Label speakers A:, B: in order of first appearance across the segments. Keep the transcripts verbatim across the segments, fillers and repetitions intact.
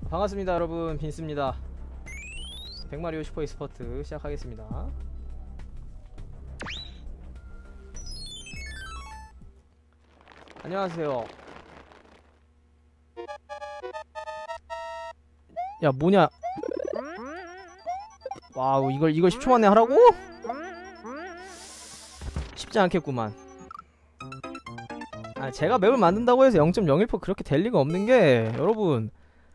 A: 반갑습니다 여러분, 빈스입니다. 백마리오 슈퍼 e스포츠 시작하겠습니다. 안녕하세요. 야 뭐냐. 와우, 이걸 이걸 십 초 만에 하라고? 쉽지 않겠구만. 아, 제가 맵을 만든다고 해서 영 점 영일 퍼센트 그렇게 될 리가 없는게, 여러분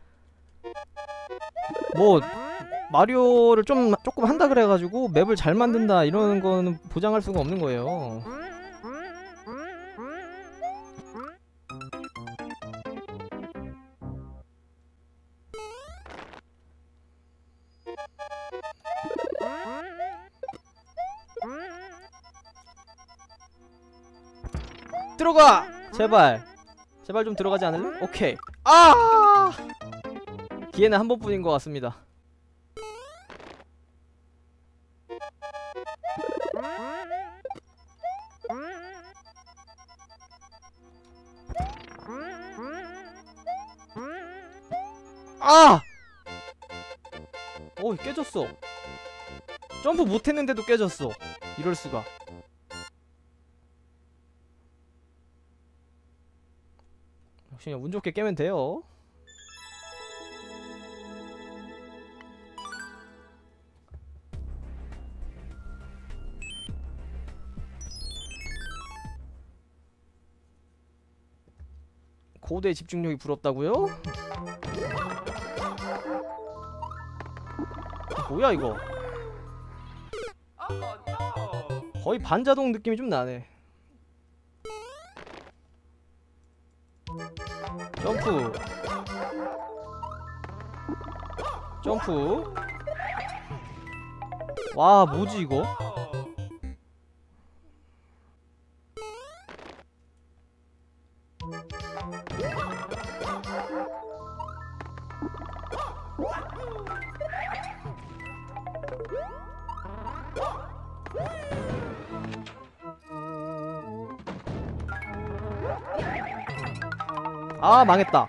A: 뭐 마리오를 좀 조금 한다 그래가지고 맵을 잘 만든다 이러는 거는 보장할 수가 없는 거예요. 들어가! 제발 제발 좀 들어가지 않을래? 오케이. 아! 기회는 한 번뿐인 것 같습니다. 아! 오, 깨졌어. 점프 못했는데도 깨졌어. 이럴수가. 역시 그냥 운 좋게 깨면 돼요. 고대의 집중력이 부럽다고요? 뭐야 이거? 거의 반자동 느낌이 좀 나네. 점프 점프. 와 뭐지 이거? 아 망했다.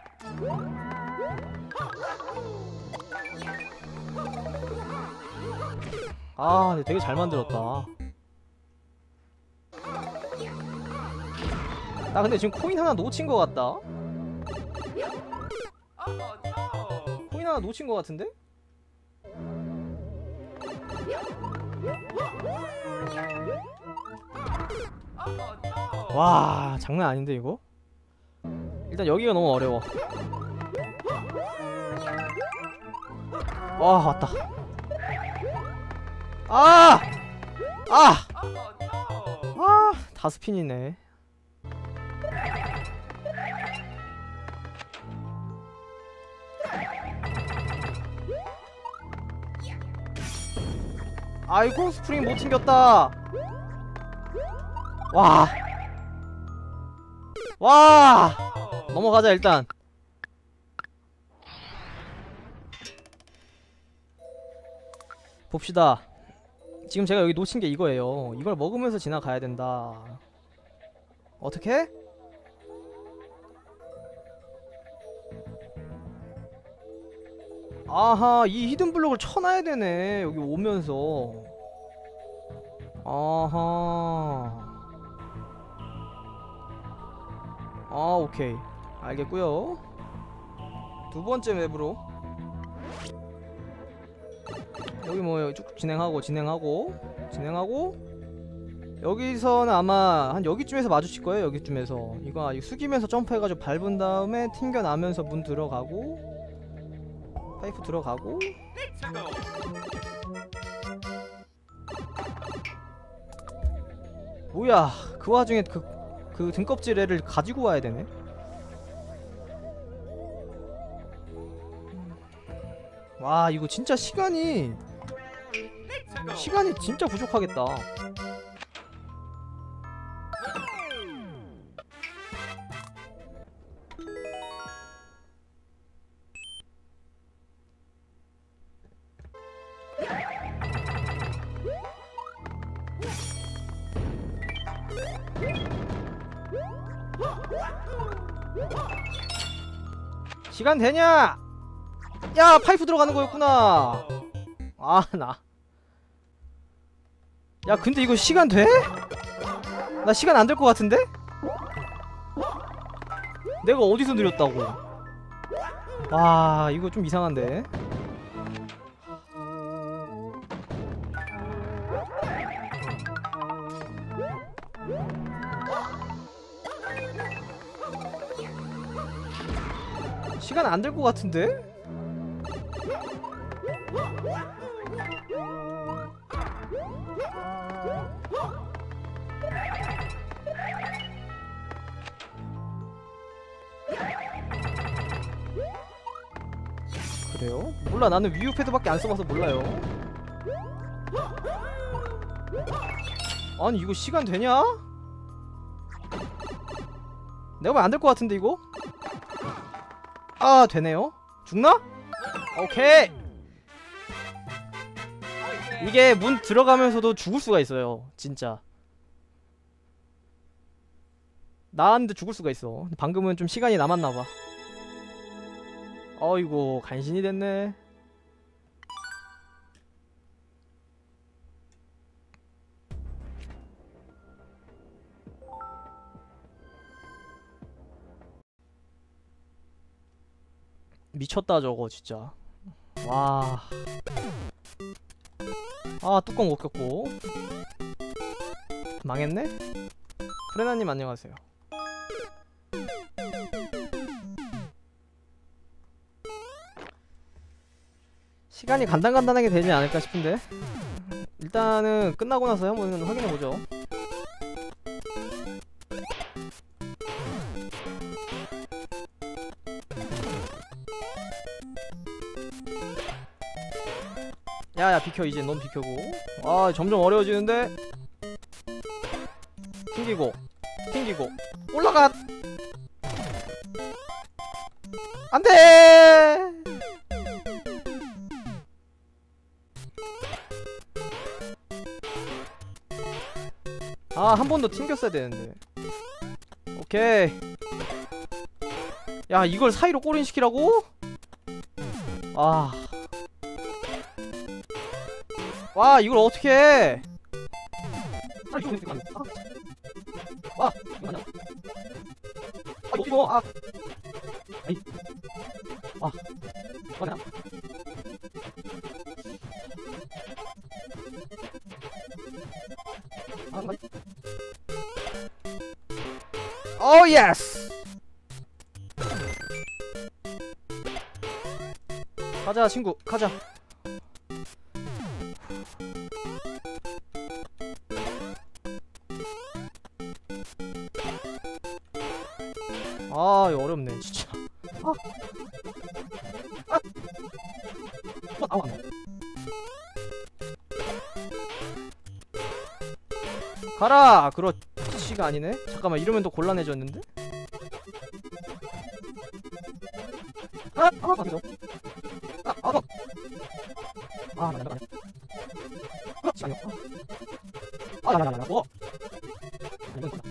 A: 아 근데 되게 잘 만들었다. 나 근데 지금 코인 하나 놓친 것 같다. 코인 하나 놓친 것 같은데? 와 장난 아닌데 이거? 일단 여기가 너무 어려워. 와 왔다. 아! 아! 아! 다스핀이네. 아이고 스프링 못 튕겼다. 와. 와! 넘어가자 일단. 봅시다. 지금 제가 여기 놓친 게 이거예요. 이걸 먹으면서 지나가야 된다. 어떻게? 아하, 이 히든 블록을 쳐놔야 되네. 여기 오면서. 아하. 아 오케이 알겠고요. 두 번째 맵으로 여기 뭐 쭉 진행하고 진행하고 진행하고 여기서는 아마 한 여기쯤에서 마주칠 거예요. 여기쯤에서 이거 이거 숙이면서 점프해가지고 밟은 다음에 튕겨나면서 문 들어가고 파이프 들어가고. 뭐야 그 와중에 그 그 등껍질애를 가지고 와야 되네. 와 이거 진짜 시간이 시간이 진짜 부족하겠다. 시간 되냐? 야 파이프 들어가는 거였구나. 아 나. 야 근데 이거 시간 돼? 나 시간 안 될 것 같은데? 내가 어디서 느렸다고. 와 이거 좀 이상한데. 시간 안 될 것 같은데? 그래요? 몰라 나는 위유 패드밖에 안 써봐서 몰라요. 아니 이거 시간 되냐? 내가 보면 안 될 것 같은데 이거? 아 되네요? 죽나? 오케이! 이게 문 들어가면서도 죽을 수가 있어요 진짜. 나왔는데 죽을 수가 있어. 방금은 좀 시간이 남았나봐. 어이구 간신히 됐네. 미쳤다 저거 진짜. 와. 아 뚜껑 못 꼈고 망했네? 프레나님 안녕하세요. 시간이 간단간단하게 되지 않을까 싶은데 일단은 끝나고 나서 한번 확인해보죠. 야야 비켜 이제 넌 비켜고. 아 점점 어려워지는데. 튕기고 튕기고 올라가. 안돼. 아 한 번 더 튕겼어야 되는데. 오케이. 야 이걸 사이로 꼬린시키라고? 아. 와 이걸 어떻게 해? 아 이거 어떻게 안 돼? 아 이거 아니야. 아 이거 아 아이 아 뭐냐? 아 뭐야? 오 예스. 가자 친구 가자. 아 이거 어렵네 진짜. 아. 아. 어, 나와. 가라. 그렇지가 아니네. 잠깐만 이러면 더 곤란해졌는데? 아! 아! 맞죠? 아! 아! 아! 맞아 맞아. 그렇지 아니요. 아! 야, 야, 야, 야, 뭐? 이건 뭐야?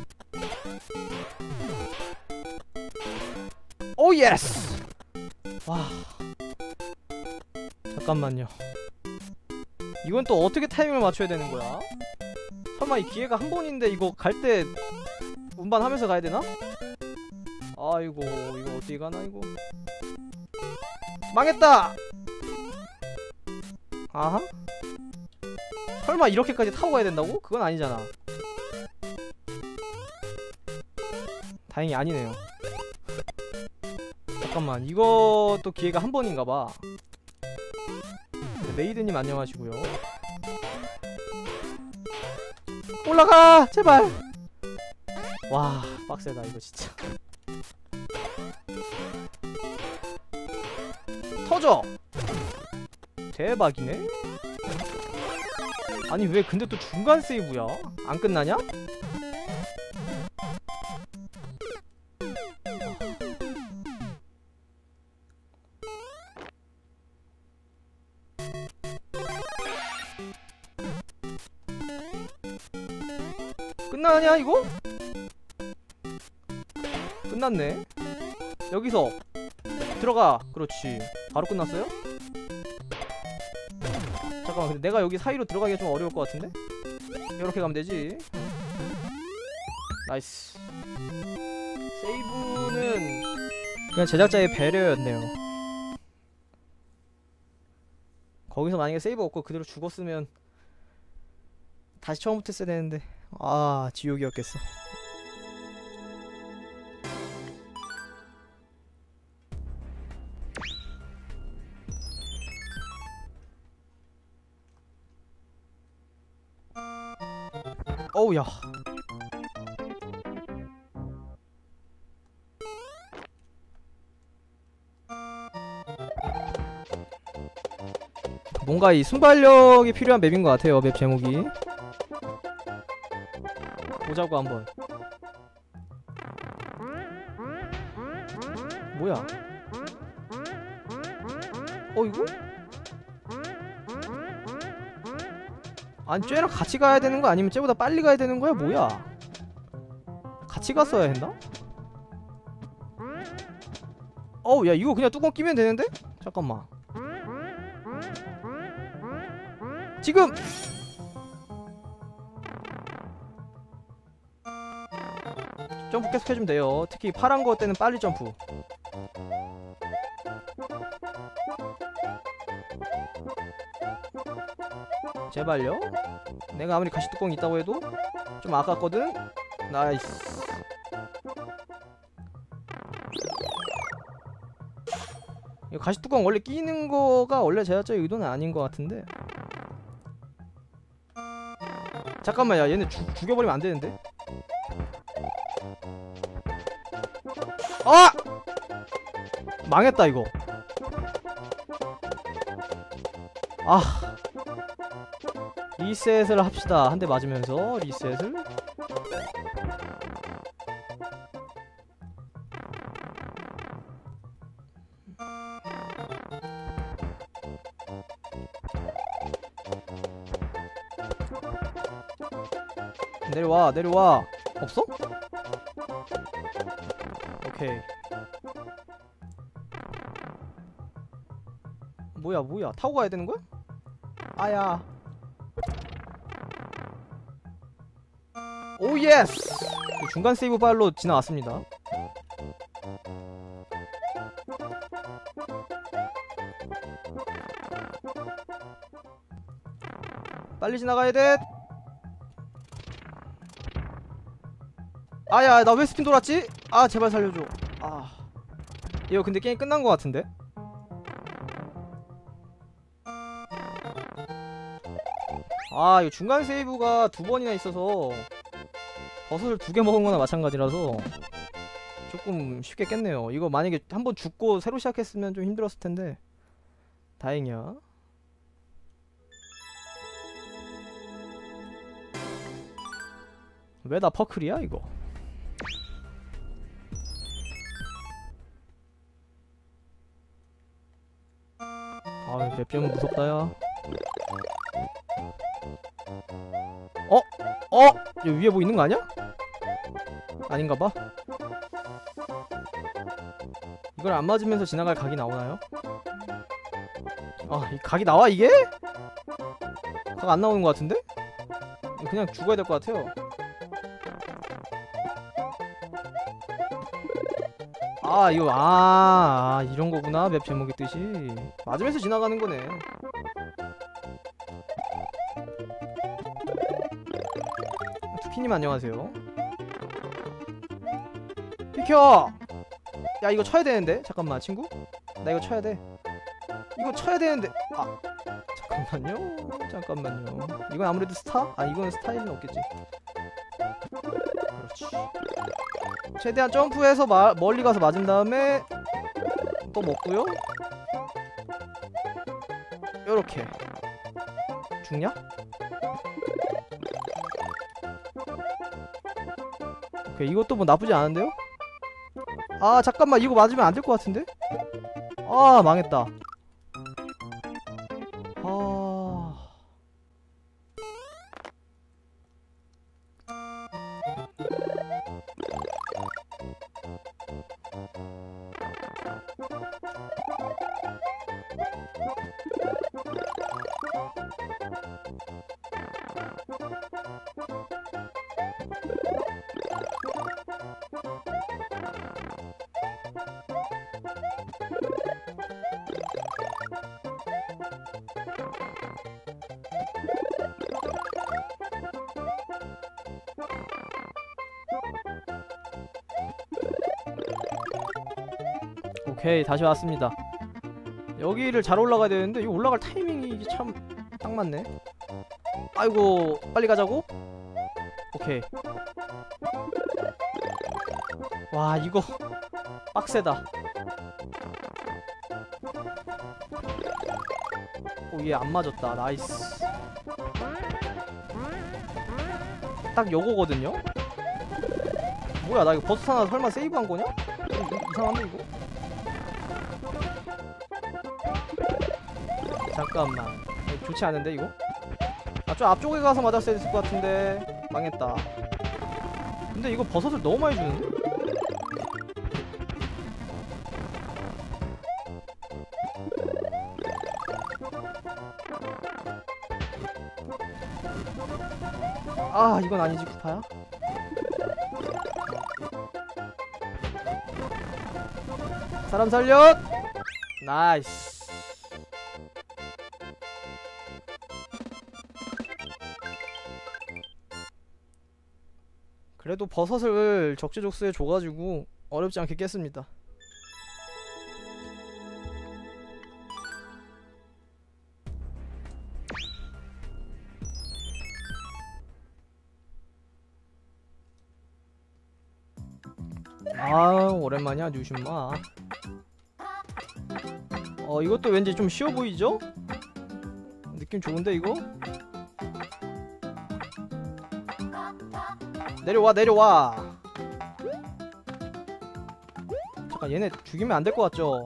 A: 오 예스! 와 잠깐만요. 이건 또 어떻게 타이밍을 맞춰야 되는 거야? 설마 이 기회가 한 번인데 이거 갈 때 운반하면서 가야 되나? 아이고 이거 어디 가나 이거. 망했다! 아하? 설마 이렇게까지 타고 가야 된다고? 그건 아니잖아. 다행히 아니네요. 잠깐만 이것도 기회가 한 번인가봐. 메이드님 안녕하시고요. 올라가! 제발! 와 빡세다 이거 진짜. 터져! 대박이네? 아니 왜 근데 또 중간 세이브야? 안 끝나냐? 끝나냐 이거? 끝났네. 여기서 들어가. 그렇지. 바로 끝났어요? 잠깐만, 근데 내가 여기 사이로 들어가기가 좀 어려울 것 같은데? 이렇게 가면 되지. 나이스. 세이브는 그냥 제작자의 배려였네요. 거기서 만약에 세이브 없고 그대로 죽었으면 다시 처음부터 했어야 되는데, 아 지옥이었겠어. 어우야. 뭔가 이 순발력이 필요한 맵인 것 같아요. 맵 제목이. 보자고 한번. 뭐야? 어 이거? 아니 쟤랑 같이 가야 되는 거 아니면 쟤보다 빨리 가야 되는 거야? 뭐야? 같이 갔어야 했나? 어우 야 이거 그냥 뚜껑 끼면 되는데? 잠깐만. 지금! 점프 계속 해주면 돼요. 특히 파란 거 때는 빨리 점프. 제발요. 내가 아무리 가시뚜껑이 있다고 해도 좀 아깝거든? 나이스. 이거 가시뚜껑 원래 끼는 거가 원래 제작자의 의도는 아닌 것 같은데. 잠깐만, 야 얘네 죽, 죽여버리면 안 되는데? 아! 망했다 이거. 아 리셋을 합시다. 한 대 맞으면서 리셋을. 내려와 내려와. 없어? 오케이. 뭐야 뭐야 타고 가야 되는 거야? 아야. 오 예스! 중간 세이브 바로 지나왔습니다. 빨리 지나가야 돼. 아야 나 왜 스핀 돌았지? 아 제발 살려줘. 아 이거 근데 게임 끝난 거 같은데? 아 이거 중간 세이브가 두 번이나 있어서 버섯을 두 개 먹은 거나 마찬가지라서 조금 쉽게 깼네요. 이거 만약에 한번 죽고 새로 시작했으면 좀 힘들었을 텐데 다행이야. 왜 나 퍼클이야 이거? 아유 맵점은 무섭다 야. 어? 어? 여기 위에 뭐 있는 거 아니야? 아닌가봐. 이걸 안 맞으면서 지나갈 각이 나오나요? 아, 이 각이 나와 이게? 각 안 나오는 거 같은데? 그냥 죽어야 될 것 같아요. 아 이거 아, 아 이런 거구나. 맵 제목의 뜻이 맞으면서 지나가는 거네. 투키님 안녕하세요. 비켜! 야 이거 쳐야 되는데? 잠깐만 친구? 나 이거 쳐야 돼. 이거 쳐야 되는데. 아 잠깐만요. 잠깐만요. 이건 아무래도 스타? 아 이건 스타일은 없겠지. 그렇지. 최대한 점프해서 마, 멀리 가서 맞은 다음에 또 먹고요. 요렇게. 죽냐? 오케이 이것도 뭐 나쁘지 않은데요? 아 잠깐만 이거 맞으면 안 될 것 같은데? 아 망했다. 아... 오케이, 다시 왔습니다. 여기를 잘 올라가야 되는데 이거 올라갈 타이밍이 이게 참 딱 맞네. 아이고, 빨리 가자고? 오케이. 와, 이거 빡세다. 오, 얘 안 맞았다. 나이스. 딱 요거거든요? 뭐야, 나 이거 버스 하나 설마 세이브한 거냐? 이, 이상한데 이거? 잠깐만. 이거 좋지 않은데 이거? 아, 좀 앞쪽에 가서 맞았어야 됐을 것 같은데 망했다. 근데 이거 버섯을 너무 많이 주는데? 아, 이건 아니지, 쿠파야? 사람 살려! 나이스. 그래도 버섯을 적재적소에 줘가지고 어렵지 않게 깼습니다. 아, 오랜만이야 뉴슈마. 어, 이것도 왠지 좀 쉬워 보이죠? 느낌 좋은데 이거? 내려와 내려와. 잠깐, 얘네 죽이면 안 될 것 같죠?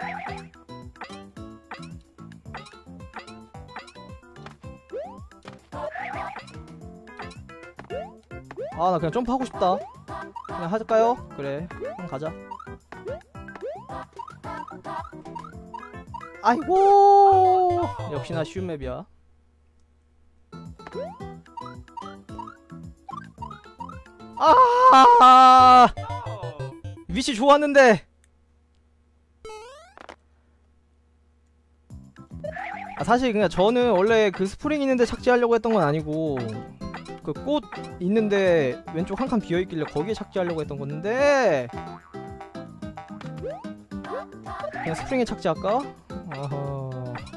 A: 아, 나 그냥 점프하고 싶다. 그냥 할까요? 그래, 그럼 가자. 아이고, 역시나 쉬운 맵이야. 아, 위치 좋았는데. 아, 사실 그냥 저는 원래 그 스프링 있는데 착지하려고 했던 건 아니고 그 꽃 있는데 왼쪽 한 칸 비어있길래 거기에 착지하려고 했던 건데 그냥 스프링에 착지할까? 어허.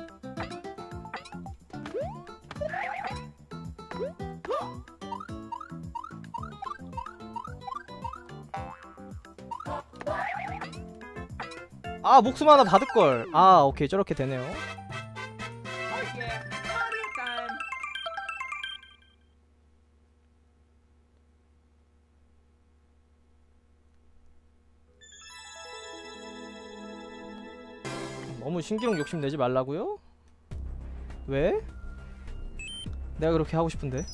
A: 아, 목숨 하나 받을걸. 아, 오케이, 저렇게 되네요. 너무 신기록 욕심내지 말라고요? 왜? 내가 그렇게 하고 싶은데.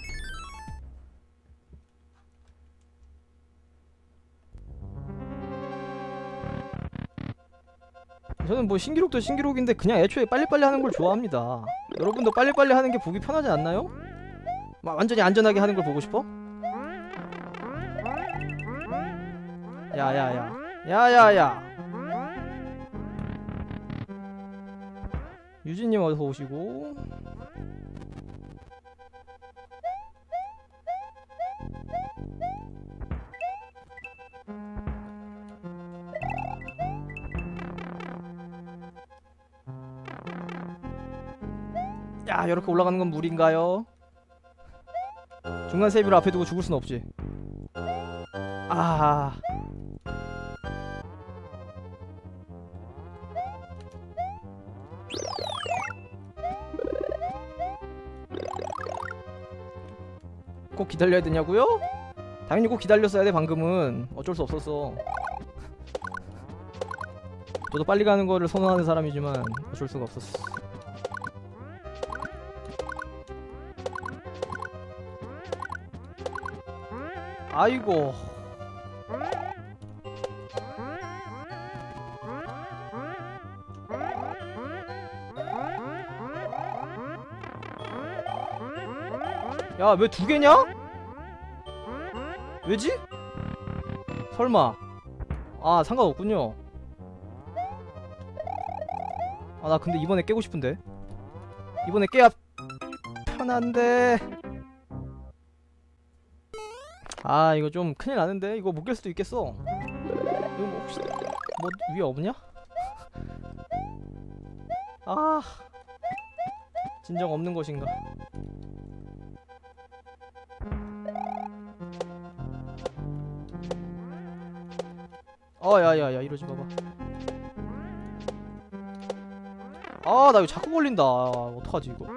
A: 저는 뭐 신기록도 신기록인데 그냥 애초에 빨리빨리 하는 걸 좋아합니다. 여러분도 빨리빨리 하는 게 보기 편하지 않나요? 막 완전히 안전하게 하는 걸 보고 싶어? 야야야 야야야. 유진님 어서 오시고. 야, 이렇게 올라가는 건 무리인가요? 중간 세이브를 앞에 두고 죽을 순 없지. 아, 꼭 기다려야 되냐고요? 당연히 꼭 기다렸어야 돼. 방금은 어쩔 수 없었어. 저도 빨리 가는 거를 선호하는 사람이지만 어쩔 수가 없었어. 아이고. 야, 왜 두 개냐? 왜지? 설마. 아, 상관없군요. 아, 나 근데 이번에 깨고 싶은데. 이번에 깨야 편한데. 아, 이거 좀 큰일 나는데. 이거 못 깰 수도 있겠어. 이거 뭐 혹시 뭐 위에 없냐? 아 진정 없는 것인가? 어 야야야 이러지 마봐. 아 나 이거 자꾸 걸린다. 어떡하지 이거?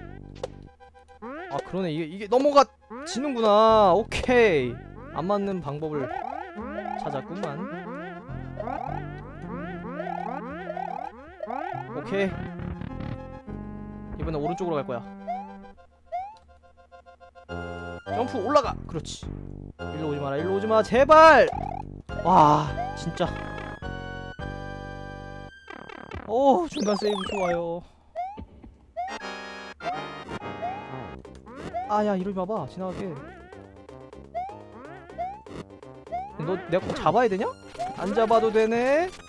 A: 아 그러네 이게 이게 넘어가 지는구나. 오케이 안 맞는 방법을 찾았구만. 오케이 이번엔 오른쪽으로 갈 거야. 점프 올라가. 그렇지. 일로 오지 마라. 일로 오지 마 제발. 와 진짜. 오 중간 세이브 좋아요. 아야 이러지 마봐 지나가게. 너 내가 꼭 잡아야 되냐? 안 잡아도 되네.